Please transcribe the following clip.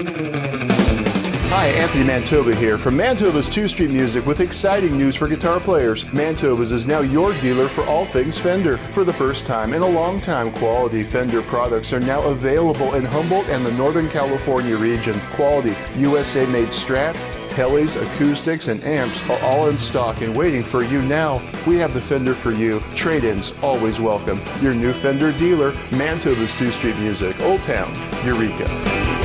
Hi, Anthony Mantova here from Mantova's 2 Street Music with exciting news for guitar players. Mantova's is now your dealer for all things Fender. For the first time in a long time, quality Fender products are now available in Humboldt and the Northern California region. Quality USA-made Strats, Tellies, acoustics, and amps are all in stock and waiting for you now. We have the Fender for you. Trade-ins always welcome. Your new Fender dealer, Mantova's 2 Street Music, Old Town, Eureka.